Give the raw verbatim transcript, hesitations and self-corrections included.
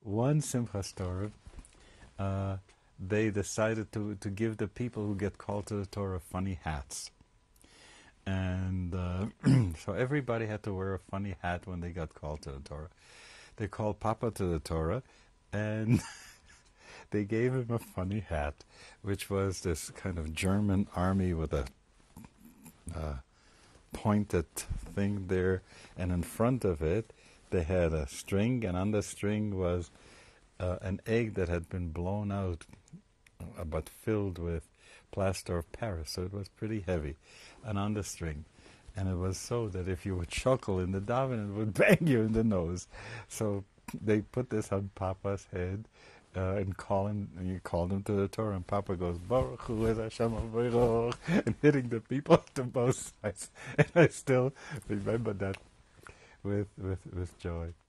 one Simchat Torah, uh, they decided to, to give the people who get called to the Torah funny hats. And uh, so everybody had to wear a funny hat when they got called to the Torah. They called Papa to the Torah, and they gave him a funny hat, which was this kind of German army with a uh, pointed thing there, and in front of it they had a string, and on the string was uh, an egg that had been blown out, uh, but filled with plaster of Paris, so it was pretty heavy, and on the string. And it was so that if you would chuckle in the daven, it would bang you in the nose. So they put this on Papa's head uh, and call him, and you called him to the Torah, and Papa goes, Baruch Hu es Hashem Baruch, and hitting the people to both sides. And I still remember that with with with joy.